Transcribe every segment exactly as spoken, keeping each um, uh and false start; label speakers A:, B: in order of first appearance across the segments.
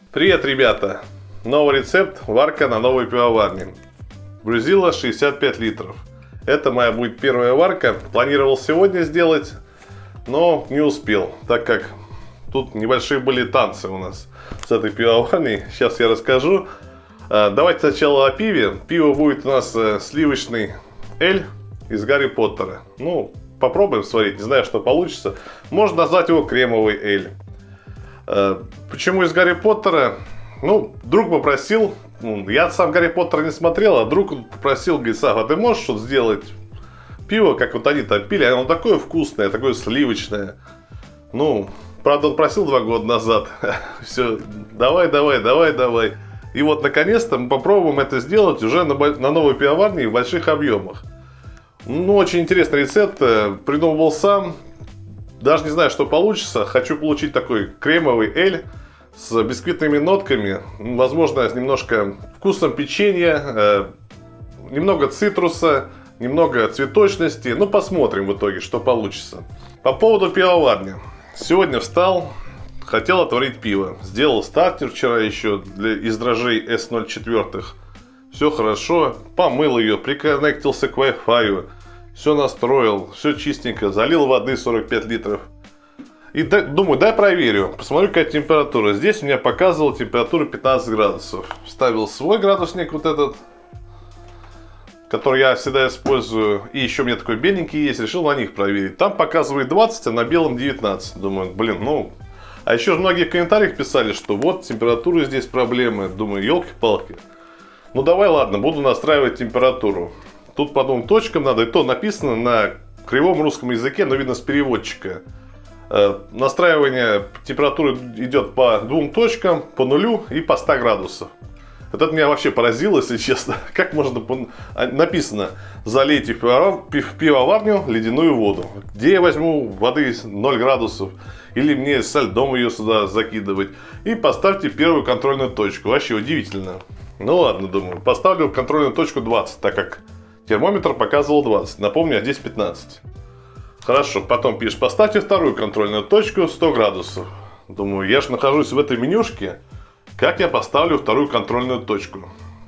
A: Привет, ребята! Новый рецепт, варка на новой пивоварне. Брюзилла шестьдесят пять литров. Это моя будет первая варка. Планировал сегодня сделать, но не успел, так как тут небольшие были танцы у нас с этой пивоварней. Сейчас я расскажу. Давайте сначала о пиве. Пиво будет у нас сливочный эль из Гарри Поттера. Ну, попробуем сварить, не знаю, что получится. Можно назвать его кремовый эль. Почему из Гарри Поттера? Ну, друг попросил, я сам Гарри Поттера не смотрел, а друг попросил, говорит: Сав, а ты можешь что-то сделать пиво, как вот они там пили, оно такое вкусное, такое сливочное. Ну, правда, он просил два года назад. Все, давай, давай, давай, давай. И вот, наконец-то, мы попробуем это сделать уже на, на новой пивоварне в больших объемах. Ну, очень интересный рецепт, придумывал сам. Даже не знаю, что получится. Хочу получить такой кремовый эль с бисквитными нотками. Возможно, с немножко вкусом печенья, э, немного цитруса, немного цветочности. Ну, посмотрим в итоге, что получится. По поводу пивоварни. Сегодня встал, хотел отварить пиво. Сделал стартер вчера еще для, из дрожжей эс ноль четыре. Все хорошо. Помыл ее, приконнектился к Wi-Fi. Все настроил, все чистенько, залил воды сорок пять литров. И да, думаю, дай проверю, посмотрю, какая температура. Здесь у меня показывала температура пятнадцать градусов. Вставил свой градусник, вот этот, который я всегда использую. И еще у меня такой беленький есть, решил на них проверить. Там показывает двадцать, а на белом девятнадцать. Думаю, блин, ну... А еще многие в комментариях писали, что вот температура здесь проблемы. Думаю, елки-палки. Ну давай, ладно, буду настраивать температуру. Тут по двум точкам надо, и то написано на кривом русском языке, но видно с переводчика. Э, настраивание температуры идет по двум точкам, по нулю и по ста градусов. Вот это меня вообще поразило, если честно. Как можно... Написано: залейте в пивоварню ледяную воду. Где я возьму воды ноль градусов? Или мне со льдом ее сюда закидывать? И поставьте первую контрольную точку. Вообще удивительно. Ну ладно, думаю, поставлю контрольную точку двадцать, так как термометр показывал двадцать. Напомню, а здесь пятнадцать. Хорошо, потом пишешь: поставьте вторую контрольную точку сто градусов. Думаю, я же нахожусь в этой менюшке. Как я поставлю вторую контрольную точку?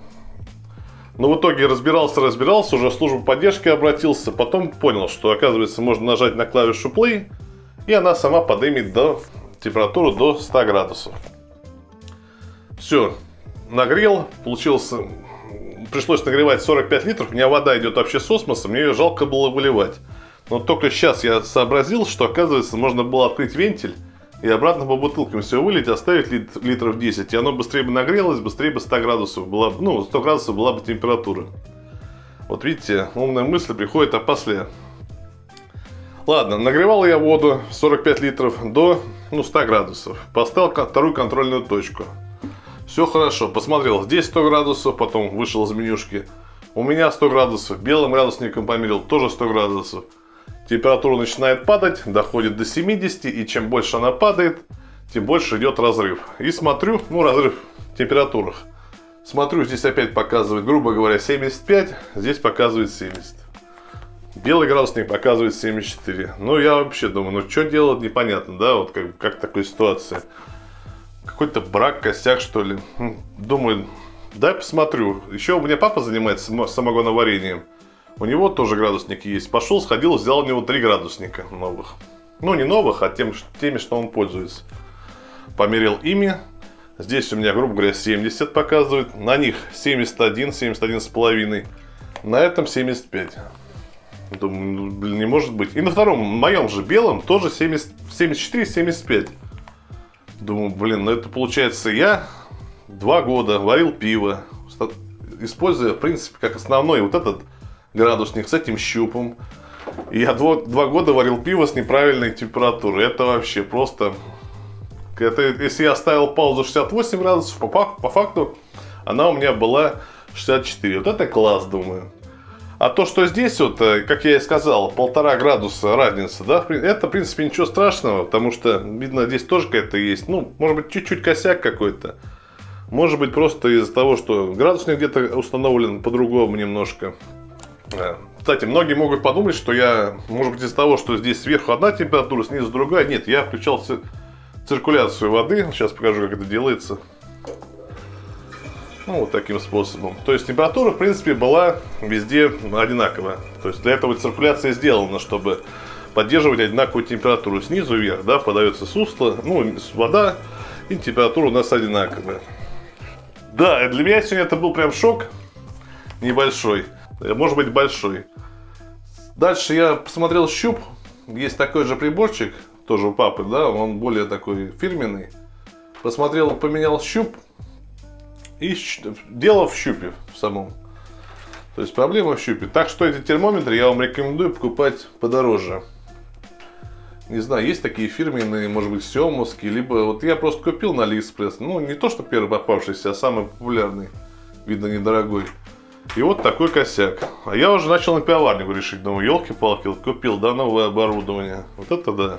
A: Но в итоге разбирался, разбирался, уже в службу поддержки обратился. Потом понял, что, оказывается, можно нажать на клавишу play, и она сама поднимет до температуру до ста градусов. Все, нагрел, получился... Пришлось нагревать сорок пять литров. У меня вода идет вообще с осмосом, мне ее жалко было выливать. Но только сейчас я сообразил, что, оказывается, можно было открыть вентиль и обратно по бутылкам все вылить, оставить лит, литров десять. И оно быстрее бы нагрелось, быстрее бы ста градусов была, ну, сто градусов была бы температура. Вот видите, умная мысль приходит опосля. Ладно, нагревал я воду сорок пять литров до, ну, ста градусов. Поставил вторую контрольную точку. Все хорошо, посмотрел, здесь сто градусов, потом вышел из менюшки. У меня сто градусов, белым градусником померил, тоже сто градусов. Температура начинает падать, доходит до семидесяти, и чем больше она падает, тем больше идет разрыв. И смотрю, ну, разрыв в температурах. Смотрю, здесь опять показывает, грубо говоря, семьдесят пять, здесь показывает семьдесят. Белый градусник показывает семьдесят четыре. Ну, я вообще думаю, ну, что делать, непонятно, да, вот как, как такая ситуация. Какой-то брак, косяк, что ли. Думаю, дай посмотрю. Еще у меня папа занимается самогоноварением. У него тоже градусники есть. Пошел, сходил, взял у него три градусника новых. Ну, не новых, а тем, теми, что он пользуется. Померил ими. Здесь у меня, грубо говоря, семьдесят показывает. На них семьдесят один, семьдесят один с половиной. На этом семьдесят пять. Думаю, блин, не может быть. И на втором, моем же белом, тоже семьдесят, семьдесят четыре, семьдесят пять. Думаю, блин, ну это получается, я два года варил пиво, используя, в принципе, как основной вот этот градусник с этим щупом. И я два, два года варил пиво с неправильной температурой. Это вообще просто... Это, если я ставил паузу шестьдесят восемь градусов, по, по факту она у меня была шестьдесят четыре. Вот это класс, думаю. А то, что здесь, вот, как я и сказал, полтора градуса разница, да, это, в принципе, ничего страшного, потому что, видно, здесь тоже какая-то есть, ну, может быть, чуть-чуть косяк какой-то. Может быть, просто из-за того, что градусник где-то установлен по-другому немножко. Кстати, многие могут подумать, что я, может быть, из-за того, что здесь сверху одна температура, снизу другая. Нет, я включал циркуляцию воды. Сейчас покажу, как это делается. Ну, вот таким способом. То есть температура, в принципе, была везде одинаковая. То есть для этого циркуляция сделана, чтобы поддерживать одинаковую температуру. Снизу вверх, да, подается сусло, ну, вода, и температура у нас одинаковая. Да, для меня сегодня это был прям шок небольшой, может быть большой. Дальше я посмотрел щуп. Есть такой же приборчик, тоже у папы, да, он более такой фирменный. Посмотрел, поменял щуп. И дело в щупе в самом. То есть проблема в щупе. Так что эти термометры я вам рекомендую покупать подороже. Не знаю, есть такие фирменные, может быть, сёмовские, либо вот я просто купил на Алиэкспресс. Ну, не то, что первый попавшийся, а самый популярный. Видно, недорогой. И вот такой косяк. А я уже начал на пивоварню решить. Думаю, елки-палки, купил, да, новое оборудование. Вот это да.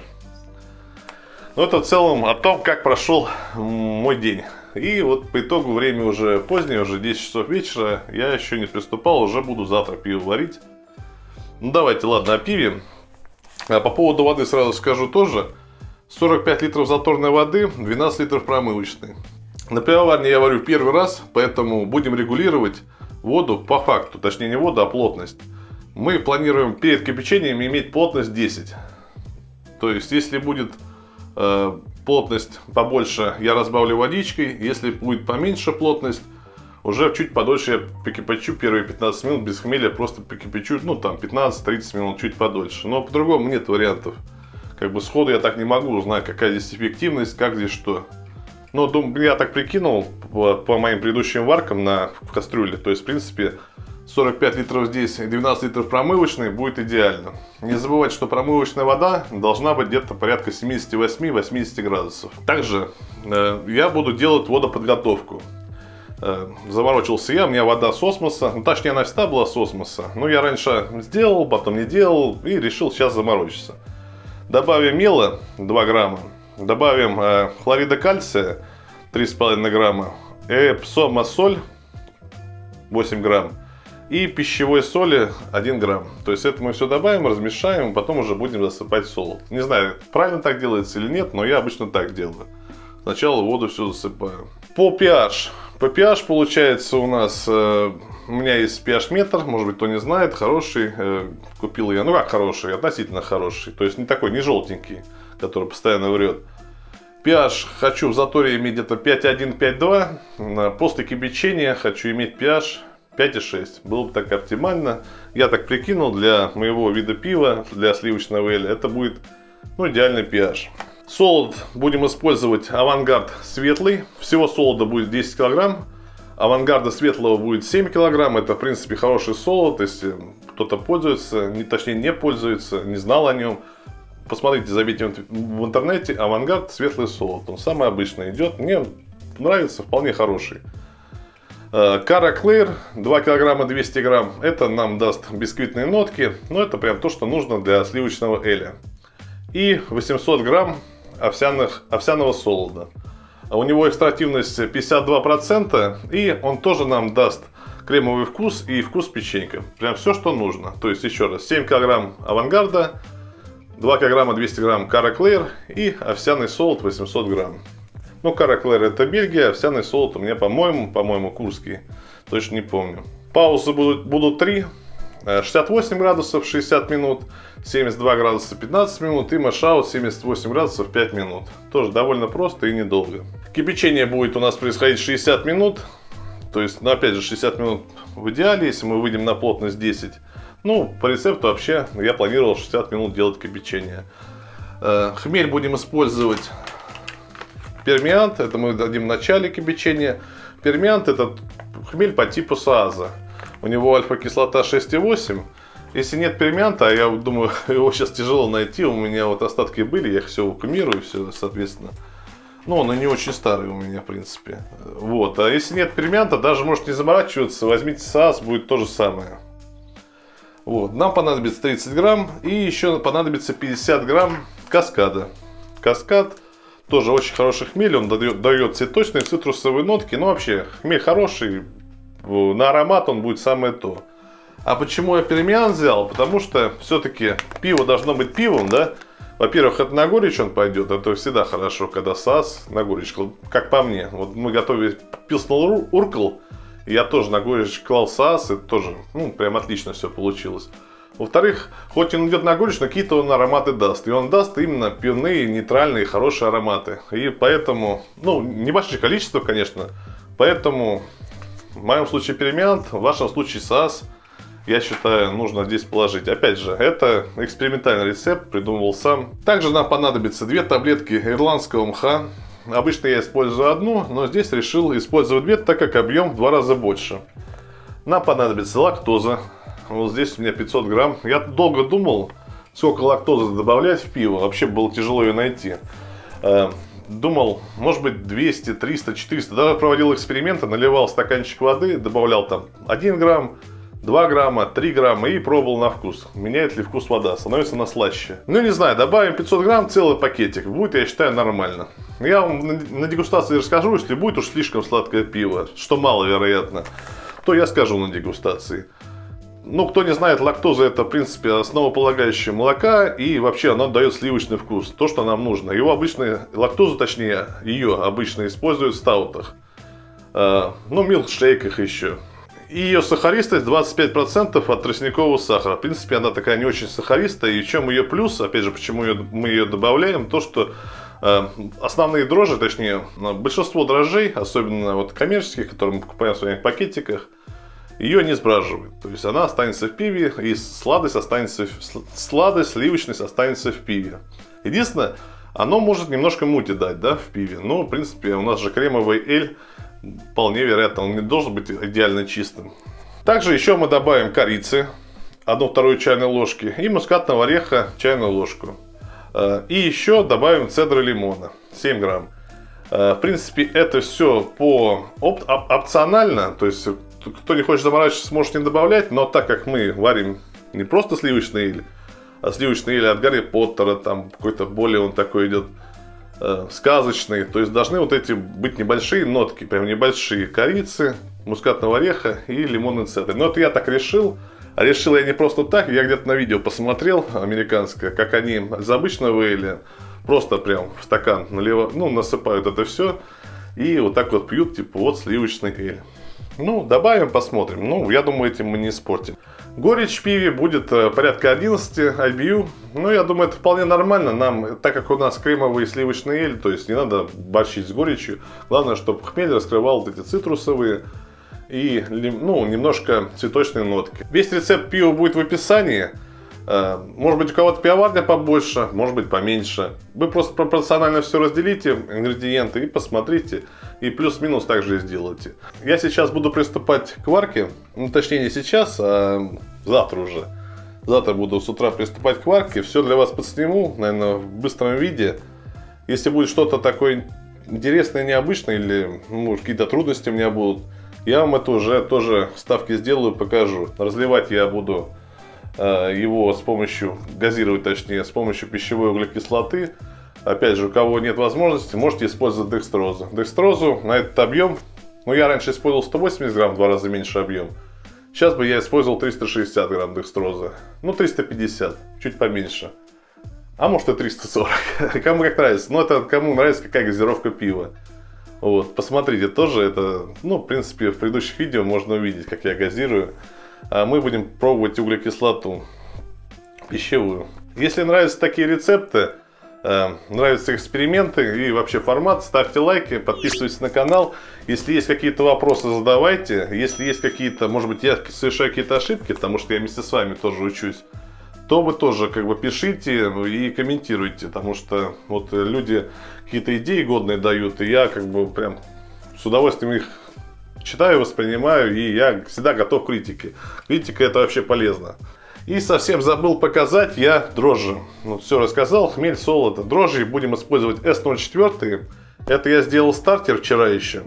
A: Но это в целом о том, как прошел мой день. И вот по итогу время уже позднее, уже десять часов вечера. Я еще не приступал, уже буду завтра пиво варить. Ну давайте, ладно, о пиве. А по поводу воды сразу скажу тоже. сорок пять литров заторной воды, двенадцать литров промывочной. На пивоварне я варю первый раз, поэтому будем регулировать воду по факту. Точнее не воду, а плотность. Мы планируем перед кипячением иметь плотность десять. То есть если будет... Э, плотность побольше, я разбавлю водичкой. Если будет поменьше плотность, уже чуть подольше я покипячу первые пятнадцать минут без хмеля, просто покипячу, ну там пятнадцать-тридцать минут, чуть подольше. Но по-другому нет вариантов. Как бы сходу я так не могу узнать, какая здесь эффективность, как здесь что. Но думаю, я так прикинул по, по моим предыдущим варкам на в кастрюле. То есть, в принципе, сорок пять литров здесь и двенадцать литров промывочной будет идеально. Не забывайте, что промывочная вода должна быть где-то порядка семидесяти восьми — восьмидесяти градусов. Также э, я буду делать водоподготовку. Э, заморочился я, у меня вода с осмоса. Ну, точнее, она всегда была с осмоса. Но я раньше сделал, потом не делал и решил сейчас заморочиться. Добавим мела два грамма. Добавим э, хлорида кальция три с половиной грамма. Эпсомосоль восемь грамм. И пищевой соли один грамм. То есть это мы все добавим, размешаем, потом уже будем засыпать солод. Не знаю, правильно так делается или нет, но я обычно так делаю. Сначала в воду все засыпаю. По pH. По pH получается у нас... Э, у меня есть pH-метр, может быть, кто не знает, хороший. Э, купил я, ну как хороший, относительно хороший. То есть не такой, не желтенький, который постоянно врет. pH хочу в заторе иметь где-то пять и один — пять и два. После кипячения хочу иметь pH пять и шесть. Было бы так оптимально. Я так прикинул, для моего вида пива, для сливочного эля, это будет, ну, идеальный pH. Солод будем использовать Авангард светлый. Всего солода будет десять килограмм. Авангарда светлого будет семь килограмм. Это, в принципе, хороший солод. Если кто-то пользуется, не, точнее не пользуется, не знал о нем, посмотрите, забейте в интернете Авангард светлый солод. Он самый обычный идет. Мне нравится, вполне хороший. Кара Клэр два килограмма двести грамм. Это нам даст бисквитные нотки. Но это прям то, что нужно для сливочного эля. И восемьсот грамм овсяных, овсяного солода. У него экстративность пятьдесят два процента. И он тоже нам даст кремовый вкус и вкус печенька. Прям все, что нужно. То есть, еще раз, семь килограмм Авангарда, два килограмма двести грамм Кара Клэр и овсяный солод восемьсот грамм. Ну, Кара Клэр это Бельгия, овсяный солод у меня, по-моему, по-моему, курский. Точно не помню. Паузы будут, будут три. шестьдесят восемь градусов шестьдесят минут, семьдесят два градуса пятнадцать минут и мэшаут семьдесят восемь градусов пять минут. Тоже довольно просто и недолго. Кипячение будет у нас происходить шестьдесят минут. То есть, ну, опять же, шестьдесят минут в идеале, если мы выйдем на плотность десять. Ну, по рецепту вообще я планировал шестьдесят минут делать кипячение. Хмель будем использовать пермиант, это мы дадим в начале кипячения. Пермиант это хмель по типу сааза. У него альфа-кислота шесть и восемь. Если нет пермианта, я думаю, его сейчас тяжело найти. У меня вот остатки были, я их все вакуумирую, все, соответственно. Но он и не очень старый у меня, в принципе. Вот. А если нет пермианта, даже можете не заморачиваться, возьмите сааз, будет то же самое. Вот. Нам понадобится тридцать грамм. И еще понадобится пятьдесят грамм каскада. Каскад тоже очень хороший хмель, он дает, дает цветочные, цитрусовые нотки. Ну, вообще, хмель хороший, на аромат он будет самое то. А почему я пермиан взял? Потому что все-таки пиво должно быть пивом, да? Во-первых, это на горечь он пойдет, это всегда хорошо, когда СААС на горечь, как по мне. Вот мы готовили Pilsner Urquell, я тоже на горечь клал СААС, это тоже, ну, прям отлично все получилось. Во-вторых, хоть он идет на горечь, но какие-то он ароматы даст. И он даст именно пивные, нейтральные, хорошие ароматы. И поэтому, ну, небольшое количество, конечно. Поэтому в моем случае перемелянт, в вашем случае СААС, я считаю, нужно здесь положить. Опять же, это экспериментальный рецепт, придумывал сам. Также нам понадобится две таблетки ирландского мха. Обычно я использую одну, но здесь решил использовать две, так как объем в два раза больше. Нам понадобится лактоза. Вот здесь у меня пятьсот грамм. Я долго думал, сколько лактозы добавлять в пиво. Вообще было тяжело ее найти. Думал, может быть двести, триста, четыреста. Даже проводил эксперименты, наливал стаканчик воды, добавлял там один грамм, два грамма, три грамма и пробовал на вкус. Меняет ли вкус вода, становится она слаще. Ну не знаю, добавим пятьсот грамм, целый пакетик. Будет, я считаю, нормально. Я вам на дегустации расскажу, если будет уж слишком сладкое пиво, что маловероятно, то я скажу на дегустации. Ну, кто не знает, лактоза это, в принципе, основополагающее молока, и вообще она дает сливочный вкус, то, что нам нужно. Его обычно, лактозу, точнее, ее обычно используют в стаутах, э, ну, милкшейках еще. И ее сахаристость двадцать пять процентов от тростникового сахара. В принципе, она такая не очень сахаристая, и в чем ее плюс, опять же, почему ее, мы ее добавляем, то, что э, основные дрожжи, точнее, большинство дрожжей, особенно вот коммерческих, которые мы покупаем в своих пакетиках, ее не сбраживает. То есть она останется в пиве, и сладость останется, сладость, сливочность останется в пиве. Единственное, оно может немножко мути дать, да, в пиве. Но, в принципе, у нас же кремовый эль, вполне вероятно, он не должен быть идеально чистым. Также еще мы добавим корицы, одну-вторую чайной ложки, и мускатного ореха чайную ложку. И еще добавим цедры лимона, семь грамм. В принципе, это все по оп опционально, то есть кто не хочет заморачиваться, может не добавлять, но так как мы варим не просто сливочный эль, а сливочный эль от Гарри Поттера, там какой-то более он такой идет э, сказочный, то есть должны вот эти быть небольшие нотки, прям небольшие корицы, мускатного ореха и лимонный цедр. Но это я так решил. Решил я не просто так, я где-то на видео посмотрел американское, как они из обычного эля просто прям в стакан наливают, ну, насыпают это все и вот так вот пьют, типа вот сливочный эль. Ну, добавим, посмотрим. Ну, я думаю, этим мы не испортим. Горечь в пиве будет порядка одиннадцать ай би ю. Ну, я думаю, это вполне нормально. Нам, так как у нас кремовый и сливочный эль, то есть не надо борщить с горечью. Главное, чтобы хмель раскрывал вот эти цитрусовые и, ну, немножко цветочные нотки. Весь рецепт пива будет в описании. Может быть, у кого-то пивоварня побольше, может быть, поменьше. Вы просто пропорционально все разделите, ингредиенты, и посмотрите. И плюс-минус также и сделайте. Я сейчас буду приступать к варке. Ну, точнее, не сейчас, а завтра уже. Завтра буду с утра приступать к варке. Все для вас подсниму, наверное, в быстром виде. Если будет что-то такое интересное, необычное, или, ну, какие-то трудности у меня будут, я вам это уже тоже вставки сделаю, покажу. Разливать я буду его с помощью, газировать точнее, с помощью пищевой углекислоты. Опять же, у кого нет возможности, можете использовать декстрозу. Декстрозу на этот объем, ну, я раньше использовал сто восемьдесят грамм, в два раза меньше объем. Сейчас бы я использовал триста шестьдесят грамм декстрозы. Ну, триста пятьдесят, чуть поменьше. А может и триста сорок. Кому как нравится. Ну, это кому нравится какая газировка пива. Вот, посмотрите тоже, это, ну, в принципе, в предыдущих видео можно увидеть, как я газирую. А мы будем пробовать углекислоту пищевую. Если нравятся такие рецепты, э, нравятся эксперименты и вообще формат, ставьте лайки, подписывайтесь на канал. Если есть какие-то вопросы, задавайте. Если есть какие-то, может быть, я совершаю какие-то ошибки, потому что я вместе с вами тоже учусь, то вы тоже как бы пишите и комментируйте, потому что вот люди какие-то идеи годные дают, и я как бы прям с удовольствием их читаю, воспринимаю, и я всегда готов к критике. Критика — это вообще полезно. И совсем забыл показать я дрожжи. Вот все рассказал. Хмель, солод, дрожжи. Будем использовать эс ноль четыре. Это я сделал стартер вчера еще.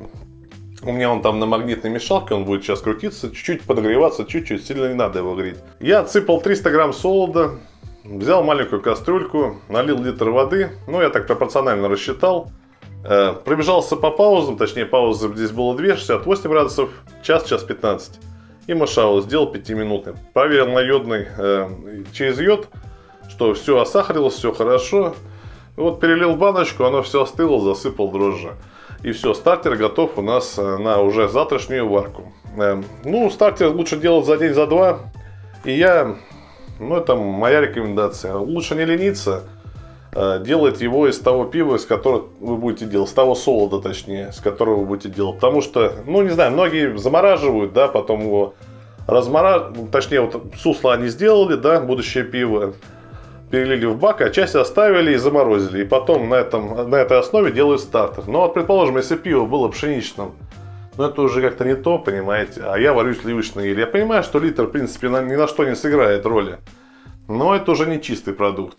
A: У меня он там на магнитной мешалке, он будет сейчас крутиться, чуть-чуть подогреваться, чуть-чуть, сильно не надо его греть. Я отсыпал триста грамм солода, взял маленькую кастрюльку, налил литр воды, ну я так пропорционально рассчитал. Э, пробежался по паузам, точнее паузы здесь было две, шестьдесят восемь градусов, час, час пятнадцать. И мешал, сделал пятиминутный. Проверил на йодный, э, через йод, что все осахарилось, все хорошо. Вот перелил баночку, оно все остыло, засыпал дрожжи. И все, стартер готов у нас на уже завтрашнюю варку. Ну, стартер лучше делать за день, за два. И я, ну это моя рекомендация, лучше не лениться. Делать его из того пива, из которого вы будете делать, с того солода, точнее, с которого вы будете делать. Потому что, ну не знаю, многие замораживают, да, потом его размораживают, точнее, вот сусло они сделали, да, будущее пиво, перелили в бак, а часть оставили и заморозили. И потом на, этом, на этой основе делают стартер. Но вот, предположим, если пиво было пшеничным, ну это уже как-то не то, понимаете, а я варю сливочное еле. Я понимаю, что литр, в принципе, ни на что не сыграет роли, но это уже не чистый продукт.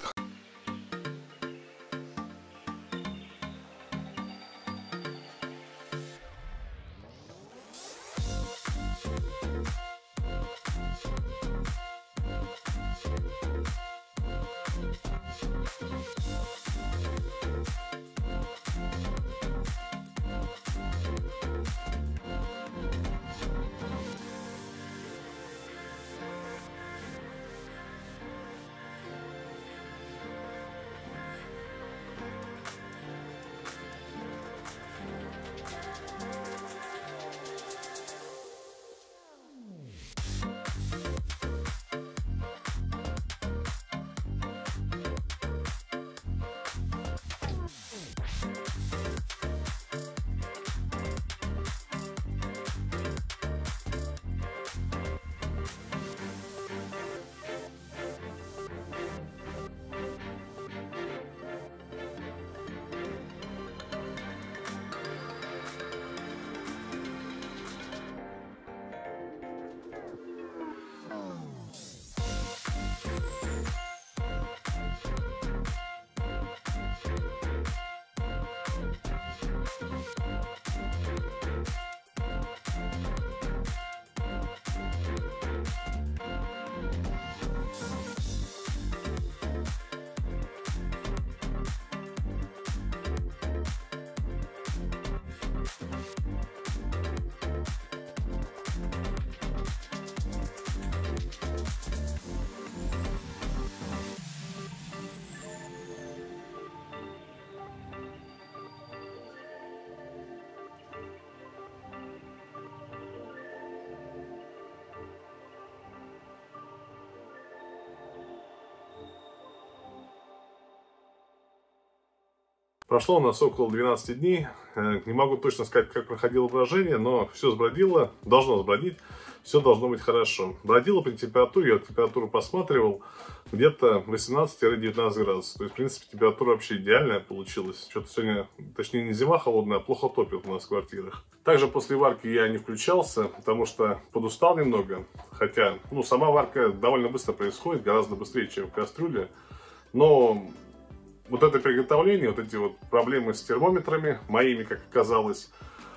A: Прошло у нас около двенадцати дней, не могу точно сказать, как проходило брожение, но все сбродило, должно сбродить, все должно быть хорошо. Бродило при температуре, я температуру посматривал, где-то восемнадцать-девятнадцать градусов, то есть в принципе температура вообще идеальная получилась. Что-то сегодня, точнее не зима холодная, а плохо топит у нас в квартирах. Также после варки я не включался, потому что подустал немного, хотя ну, сама варка довольно быстро происходит, гораздо быстрее, чем в кастрюле, но... Вот это приготовление, вот эти вот проблемы с термометрами, моими, как оказалось,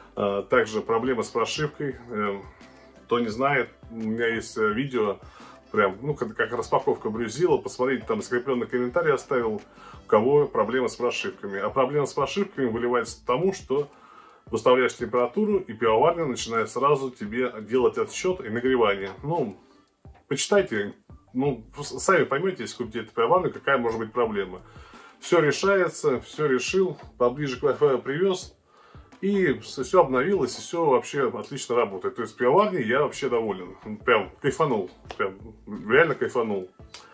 A: также проблемы с прошивкой. Кто не знает, у меня есть видео, прям, ну, как, как распаковка брюзила, посмотрите, там скрепленный комментарий оставил, у кого проблемы с прошивками. А проблема с прошивками выливается тому, что выставляешь температуру, и пивоварня начинает сразу тебе делать отсчет и нагревание. Ну, почитайте, ну, сами поймете, если купите эту пивоварню, какая может быть проблема. Все решается, все решил, поближе к Wi-Fi привез, и все обновилось, и все вообще отлично работает. То есть пивоварней я вообще доволен, прям кайфанул, прям реально кайфанул.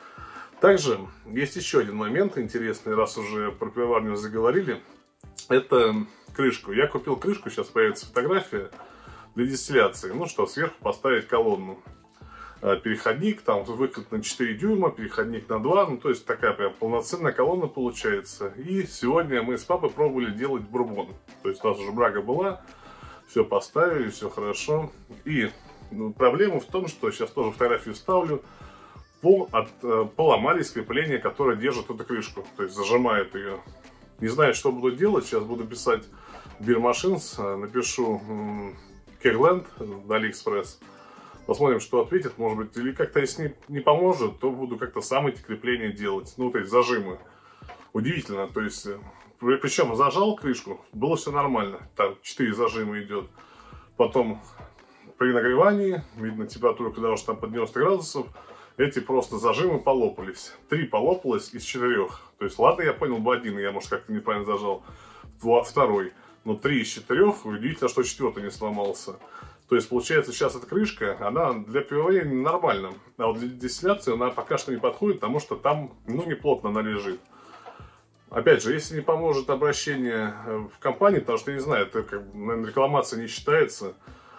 A: Также есть еще один момент интересный, раз уже про пивоварню заговорили, это крышку. Я купил крышку, сейчас появится фотография, для дистилляции, ну что, сверху поставить колонну. Переходник, там выкат на четыре дюйма, переходник на два, ну то есть такая прям полноценная колонна получается. И сегодня мы с папой пробовали делать бурбон, то есть у нас уже брага была, все поставили, все хорошо. И ну, проблема в том, что сейчас тоже фотографию ставлю, пол от, э, поломались крепления, которые держат эту крышку, то есть зажимают ее. Не знаю, что буду делать, сейчас буду писать Beer Machines, напишу Kegland на AliExpress. Посмотрим, что ответит, может быть, или как-то, если не, не поможет, то буду как-то сам эти крепления делать. Ну, вот эти зажимы. Удивительно, то есть, причем зажал крышку, было все нормально. Там четыре зажима идет. Потом при нагревании, видно температура, когда уже там под девяносто градусов,
B: эти просто зажимы полопались. Три полопалось из четырех. То есть, ладно, я понял бы один, я, может, как-то неправильно зажал второй. Но три из четырех, удивительно, что четвертый не сломался. То есть, получается, сейчас эта крышка, она для пивоварения нормальна. А вот для дистилляции она пока что не подходит, потому что там, ну, не плотно она лежит. Опять же, если не поможет обращение в компании, потому что, я не знаю, это, как, наверное, рекламация не считается,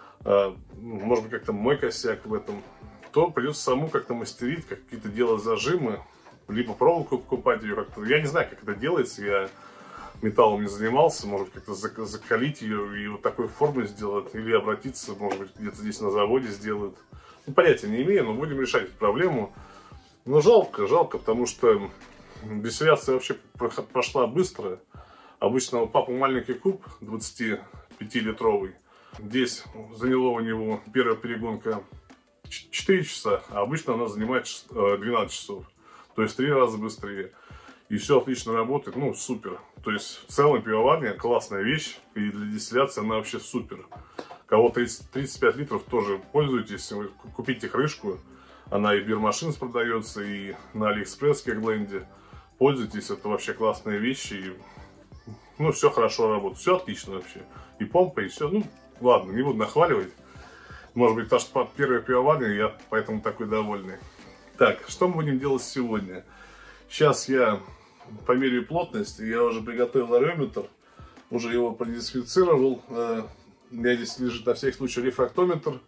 B: может быть, как-то мой косяк в этом, то придется самому как-то мастерить, какие-то делать зажимы, либо проволоку покупать ее как-то. Я не знаю, как это делается, я металлом не занимался, может как-то закалить ее и вот такой формы сделать, или обратиться, может быть, где-то здесь на заводе сделают. Ну, понятия не имею, но будем решать эту проблему. Но жалко, жалко, потому что дистилляция вообще прошла быстро. Обычно у папы маленький куб, двадцатипятилитровый. Здесь заняло у него первая перегонка четыре часа, а обычно она занимает двенадцать часов. То есть в три раза быстрее. И все отлично работает, ну супер. То есть в целом пивоварня классная вещь, и для дистилляции она вообще супер. Кого тридцать, тридцать пять литров тоже пользуйтесь, вы купите крышку. Она и в бирмашинс продается, и на Алиэкспресс, Кегленде. Пользуйтесь, это вообще классные вещи. И, ну, все хорошо работает, все отлично вообще. И помпа, и все. Ну, ладно, не буду нахваливать. Может быть, потому что первая пивоварня, я поэтому такой довольный. Так, что мы будем делать сегодня? Сейчас я померяю плотность. Я уже приготовил ареометр. Уже его продезинфицировал. У меня здесь лежит на всякий случай рефрактометр.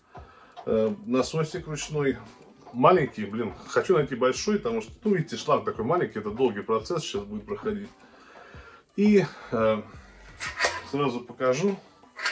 B: Насосик ручной. Маленький, блин, хочу найти большой, потому что, ну, видите, шланг такой маленький, это долгий процесс сейчас будет проходить. И э, сразу покажу.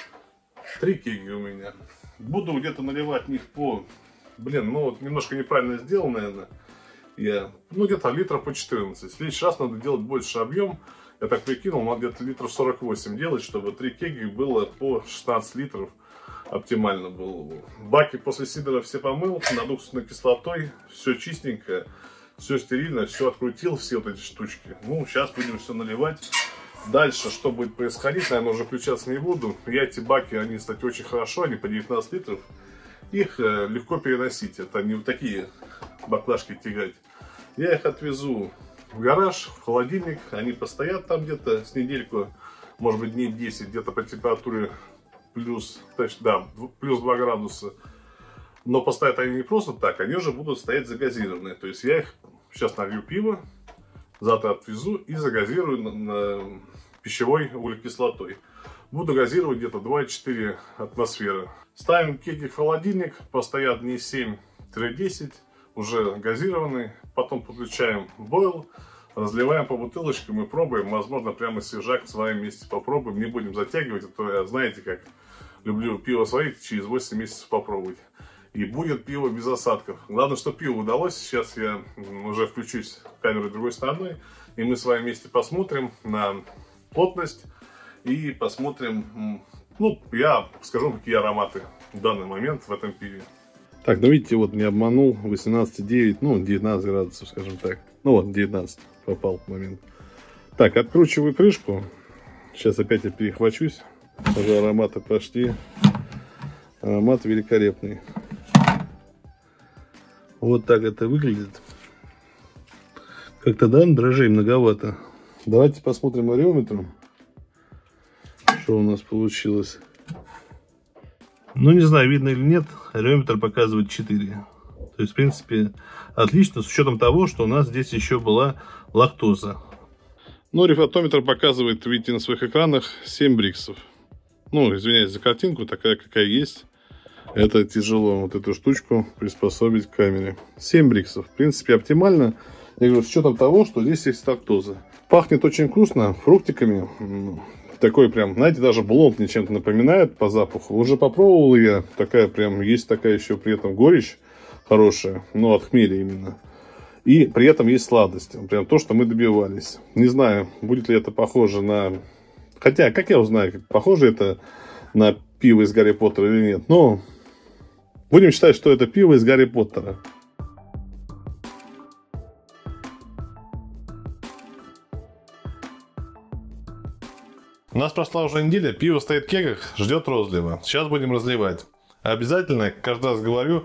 B: Три кеги у меня. Буду где-то наливать в них по, блин, ну, вот немножко неправильно сделал, наверное. Я, ну, где-то литров по четырнадцать. В следующий раз надо делать больше объем. Я так прикинул, надо где-то литров сорок восемь делать, чтобы три кеги было по шестнадцать литров. Оптимально было. Баки после сидора все помыл, над уксусной кислотой, все чистенько, все стерильно, все открутил, все вот эти штучки. Ну, сейчас будем все наливать. Дальше, что будет происходить, наверное, уже включаться не буду. Я эти баки, они, кстати, очень хорошо, они по девятнадцать литров. Их э, легко переносить, это не вот такие баклажки тягать. Я их отвезу в гараж, в холодильник, они постоят там где-то с недельку, может быть, дней десять, где-то по температуре плюс, точно, да, плюс два градуса. Но постоят они не просто так, они уже будут стоять загазированные. То есть я их сейчас налью пиво, завтра отвезу и загазирую на, на пищевой углекислотой. Буду газировать где-то два и четыре атмосферы. Ставим кеги в холодильник, постоят дней семь-десять, уже газированный. Потом подключаем бойл, разливаем по бутылочкам и пробуем. Возможно, прямо свежак с вами вместе попробуем. Не будем затягивать, а то, знаете, как люблю пиво сварить, через восемь месяцев попробовать. И будет пиво без осадков. Главное, что пиво удалось. Сейчас я уже включусь камерой другой стороной. И мы с вами вместе посмотрим на плотность. И посмотрим, ну, я скажу, какие ароматы в данный момент в этом пиве.
A: Так, ну видите, вот не обманул, восемнадцать и девять, ну, девятнадцать градусов, скажем так. Ну вот, девятнадцать попал в момент. Так, откручиваю крышку. Сейчас опять я перехвачусь. Уже ароматы пошли. Аромат великолепный. Вот так это выглядит. Как-то, да, дрожжей многовато. Давайте посмотрим ареометр. Что у нас получилось. Ну, не знаю, видно или нет. Ареометр показывает четыре. То есть, в принципе, отлично, с учетом того, что у нас здесь еще была лактоза. Ну, рефрактометр показывает, видите, на своих экранах семь бриксов. Ну, извиняюсь за картинку, такая, какая есть. Это тяжело, вот эту штучку приспособить к камере. семь бриксов, в принципе, оптимально. Я говорю, с учетом того, что здесь есть лактоза. Пахнет очень вкусно, фруктиками. Такой прям, знаете, даже блонд мне чем-то напоминает по запаху. Уже попробовал я, такая прям, есть такая еще при этом горечь хорошая, но от хмеля именно. И при этом есть сладость, прям то, что мы добивались. Не знаю, будет ли это похоже на... Хотя, как я узнаю, похоже это на пиво из Гарри Поттера или нет. Но будем считать, что это пиво из Гарри Поттера. У нас прошла уже неделя, пиво стоит в кегах, ждет розлива. Сейчас будем разливать. Обязательно, каждый раз говорю,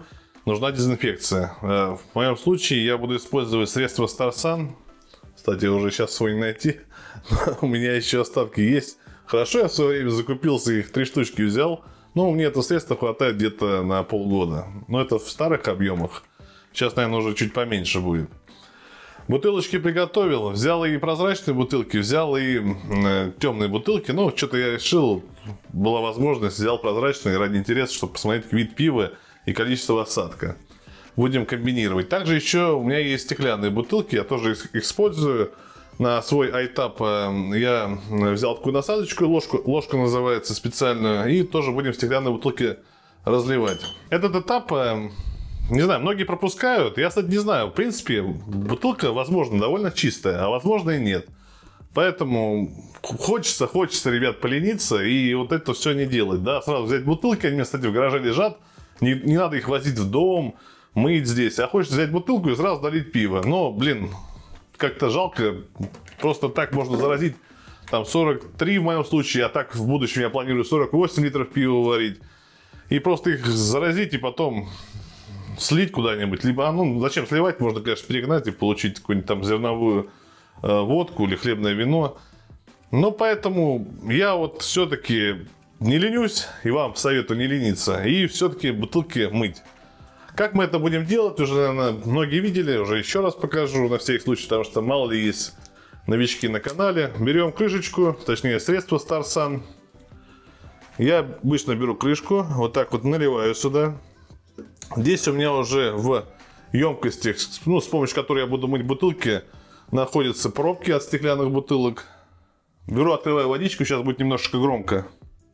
A: нужна дезинфекция. В моем случае я буду использовать средство Старсан. Кстати, уже сейчас свой не найти. У меня еще остатки есть. Хорошо, я в свое время закупился, их три штучки взял. Но мне это средство хватает где-то на полгода. Но это в старых объемах. Сейчас, наверное, уже чуть поменьше будет. Бутылочки приготовил. Взял и прозрачные бутылки, взял и э, темные бутылки. Но что-то я решил, была возможность, взял прозрачные ради интереса, чтобы посмотреть вид пива и количество осадка. Будем комбинировать. Также еще у меня есть стеклянные бутылки. Я тоже их использую. На свой айтап я взял такую насадочку, ложку, ложка называется специальную, и тоже будем в стеклянные бутылки разливать. Этот этап, не знаю, многие пропускают. Я, кстати, не знаю. В принципе, бутылка, возможно, довольно чистая, а возможно и нет. Поэтому хочется, хочется, ребят, полениться и вот это все не делать. Да, сразу взять бутылки, они у меня, кстати, в гараже лежат. Не, не надо их возить в дом, мыть здесь. А хочется взять бутылку и сразу долить пиво. Но, блин, как-то жалко. Просто так можно заразить. Там сорок три в моем случае, а так в будущем я планирую сорок восемь литров пива варить. И просто их заразить и потом слить куда-нибудь. Либо, ну, зачем сливать? Можно, конечно, перегнать и получить какую-нибудь там зерновую э, водку или хлебное вино. Но поэтому я вот все-таки не ленюсь, и вам советую не лениться, и все-таки бутылки мыть. Как мы это будем делать, уже, наверное, многие видели, уже еще раз покажу на всякий случай, потому что мало ли есть новички на канале. Берем крышечку, точнее средство Старсан. Я обычно беру крышку, вот так вот наливаю сюда. Здесь у меня уже в емкости, ну, с помощью которой я буду мыть бутылки, находятся пробки от стеклянных бутылок. Беру, открываю водичку, сейчас будет немножко громко.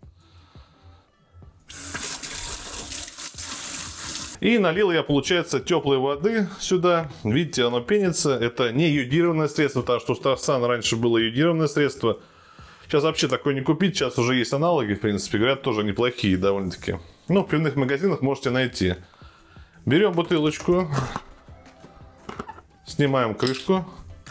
A: И налил я, получается, теплой воды сюда. Видите, оно пенится. Это не йодированное средство, потому что у Старсан раньше было йодированное средство. Сейчас вообще такое не купить. Сейчас уже есть аналоги, в принципе. Говорят, тоже неплохие довольно-таки. Ну, в пивных магазинах можете найти. Берем бутылочку. Снимаем крышку.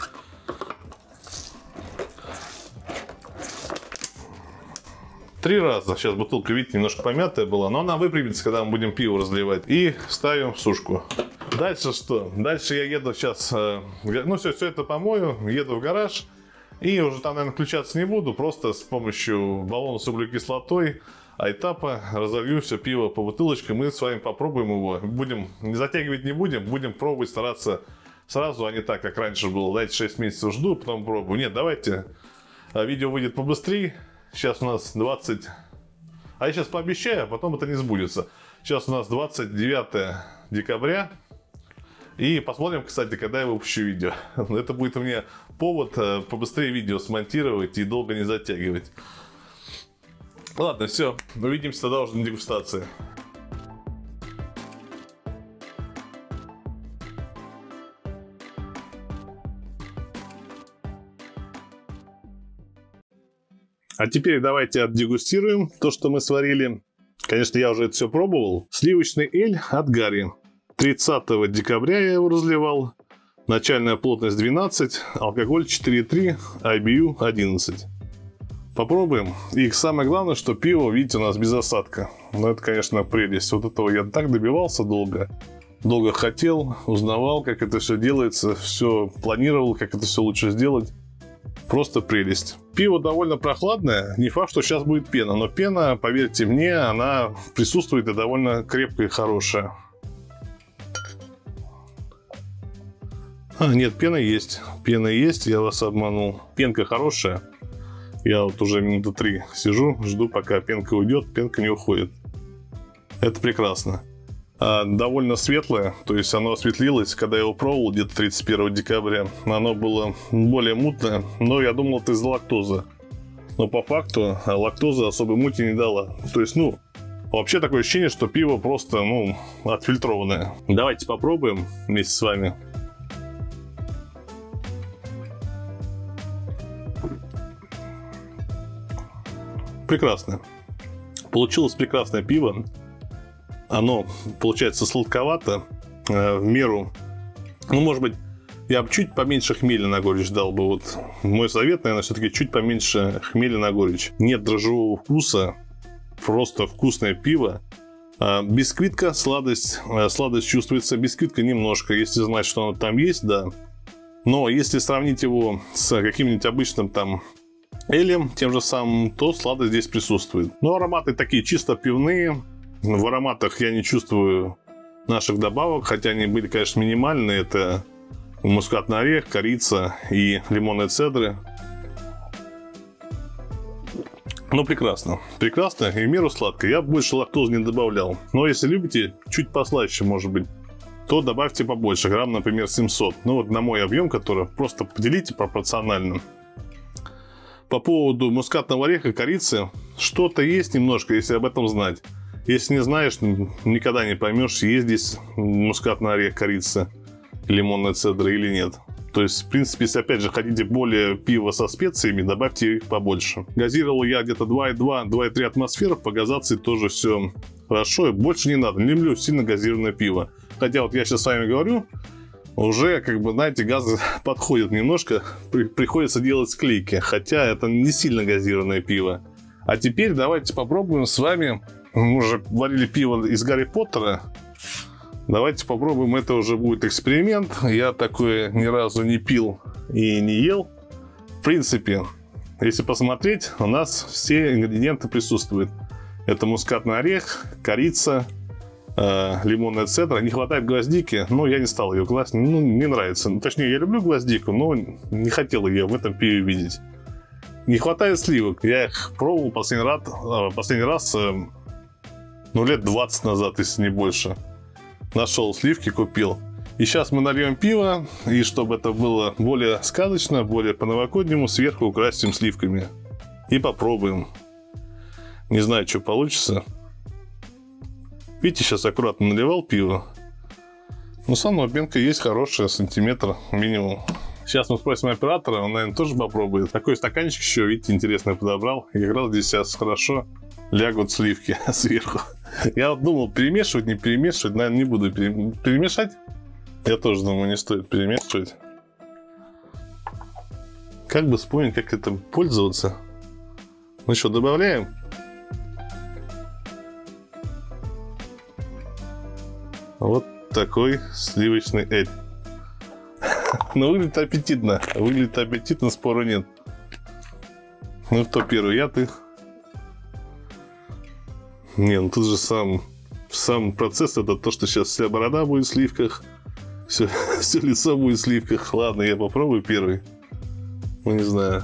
A: Три раза. Сейчас бутылка, видите, немножко помятая была, но она выпрямится, когда мы будем пиво разливать. И ставим в сушку. Дальше что? Дальше я еду сейчас, ну все, все это помою, еду в гараж. И уже там, наверное, включаться не буду. Просто с помощью баллона с углекислотой, айтапа разолью все пиво по бутылочкам. Мы с вами попробуем его. Будем, не затягивать не будем, будем пробовать, стараться сразу, а не так, как раньше было. Дайте шесть месяцев жду, потом пробую. Нет, давайте. Видео выйдет побыстрее. Сейчас у нас двадцать... А я сейчас пообещаю, а потом это не сбудется. Сейчас у нас двадцать девятое декабря. И посмотрим, кстати, когда я выпущу видео. Это будет у меня повод побыстрее видео смонтировать и долго не затягивать. Ладно, все. Увидимся тогда уже на дегустации. А теперь давайте отдегустируем то, что мы сварили. Конечно, я уже это все пробовал. Сливочный эль от Гарри. тридцатого декабря я его разливал. Начальная плотность двенадцать, алкоголь четыре и три, ай би ю одиннадцать. Попробуем. И самое главное, что пиво, видите, у нас без осадка. Ну, это, конечно, прелесть. Вот этого я так добивался долго. Долго хотел, узнавал, как это все делается. Все планировал, как это все лучше сделать. Просто прелесть. Пиво довольно прохладное. Не факт, что сейчас будет пена. Но пена, поверьте мне, она присутствует и довольно крепкая и хорошая. А, нет, пена есть. Пена есть, я вас обманул. Пенка хорошая. Я вот уже минуты три сижу, жду, пока пенка уйдет. Пенка не уходит. Это прекрасно. А, довольно светлое, то есть оно осветлилось, когда я его пробовал где-то тридцать первого декабря. Оно было более мутное, но я думал, это из-за лактозы. Но по факту лактоза особой мути не дала. То есть, ну, вообще такое ощущение, что пиво просто, ну, отфильтрованное. Давайте попробуем вместе с вами. Прекрасно. Получилось прекрасное пиво. Оно получается сладковато, э, в меру. Ну, может быть, я бы чуть поменьше хмеля на горечь дал бы. Вот мой совет, наверное, все-таки чуть поменьше хмеля на горечь. Нет дрожжевого вкуса, просто вкусное пиво. Бисквитка, сладость, сладость чувствуется. Бисквитка немножко, если знать, что она там есть, да. Но если сравнить его с каким-нибудь обычным там элем, тем же самым, то сладость здесь присутствует. Но ароматы такие чисто пивные. В ароматах я не чувствую наших добавок, хотя они были, конечно, минимальные. Это мускатный орех, корица и лимонные цедры. Ну, прекрасно. Прекрасно и в меру сладко. Я больше лактозы не добавлял. Но если любите, чуть послаще, может быть, то добавьте побольше. Грамм, например, семьсот. Ну, вот на мой объем, который просто поделите пропорционально. По поводу мускатного ореха, корицы, что-то есть немножко, если об этом знать. Если не знаешь, никогда не поймешь, есть здесь мускатный орех, корица, лимонная цедра или нет. То есть, в принципе, если опять же хотите более пива со специями, добавьте их побольше. Газировал я где-то два и два - два и три атмосферы. По газации тоже все хорошо. И больше не надо. Не люблю сильно газированное пиво. Хотя вот я сейчас с вами говорю, уже, как бы, знаете, газ подходит немножко. При, приходится делать склейки. Хотя это не сильно газированное пиво. А теперь давайте попробуем с вами. Мы уже варили пиво из Гарри Поттера. Давайте попробуем, это уже будет эксперимент. Я такое ни разу не пил и не ел. В принципе, если посмотреть, у нас все ингредиенты присутствуют. Это мускатный орех, корица, э, лимонная цедра. Не хватает гвоздики, но я не стал ее класть. Ну, не нравится. Точнее, я люблю гвоздику, но не хотел ее в этом пиве видеть. Не хватает сливок. Я их пробовал последний раз, э, последний раз э, ну, лет двадцать назад, если не больше. Нашел сливки, купил. И сейчас мы нальем пиво. И чтобы это было более сказочно, более по-новогоднему, сверху украсим сливками. И попробуем. Не знаю, что получится. Видите, сейчас аккуратно наливал пиво. Но сама пенка есть хорошая, сантиметр минимум. Сейчас мы спросим оператора, он, наверное, тоже попробует. Такой стаканчик еще, видите, интересно подобрал. И как раз здесь сейчас хорошо лягут сливки сверху. Я вот думал, перемешивать, не перемешивать. Наверное, не буду перемешать. Я тоже думаю, не стоит перемешивать. Как бы вспомнить, как это пользоваться. Ну что, добавляем? Вот такой сливочный эль. Но выглядит аппетитно. Выглядит аппетитно, спору нет. Ну, кто первый? Я, ты? Не, ну тут же сам, сам процесс, это то, что сейчас вся борода будет в сливках, все, все лицо будет в сливках. Ладно, я попробую первый. Ну, не знаю.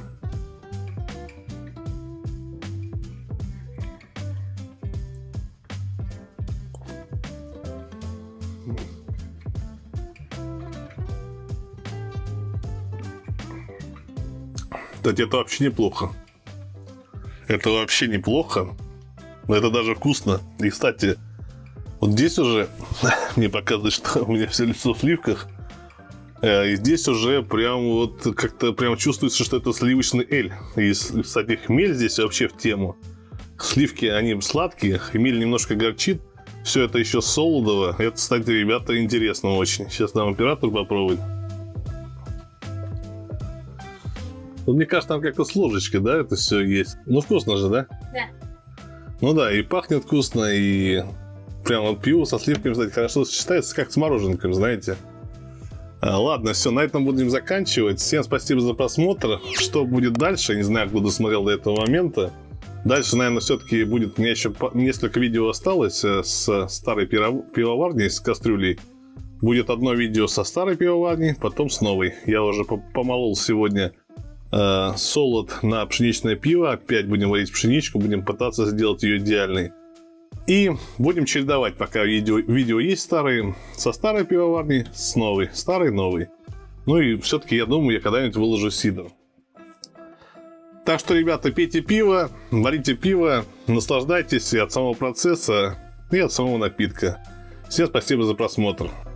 A: Кстати, это вообще неплохо. Это вообще неплохо. Но это даже вкусно. И, кстати, вот здесь уже мне показывает, что у меня все лицо в сливках. И здесь уже прям вот как-то прям чувствуется, что это сливочный эль. И, кстати, хмель здесь вообще в тему. Сливки, они сладкие, хмель немножко горчит. Все это еще солодово. Это, кстати, ребята, интересно очень. Сейчас дам оператору попробовать. Вот, мне кажется, там как-то с ложечкой, да, это все есть. Ну, вкусно же, да?
C: Да.
A: Ну да, и пахнет вкусно, и прям вот пиво со сливками, кстати, хорошо сочетается, как с мороженком, знаете. А, ладно, все, на этом будем заканчивать. Всем спасибо за просмотр. Что будет дальше, не знаю, кто досмотрел до этого момента. Дальше, наверное, все-таки будет, у меня еще несколько видео осталось с старой пивоварней, с кастрюлей. Будет одно видео со старой пивоварней, потом с новой. Я уже помолол сегодня э, солод на пшеничное пиво. Опять будем варить пшеничку, будем пытаться сделать ее идеальной. И будем чередовать, пока видео, видео есть старые, со старой пивоварней, с новой, старой, новой. Ну и все-таки, я думаю, я когда-нибудь выложу сидр. Так что, ребята, пейте пиво, варите пиво, наслаждайтесь и от самого процесса, и от самого напитка. Всем спасибо за просмотр.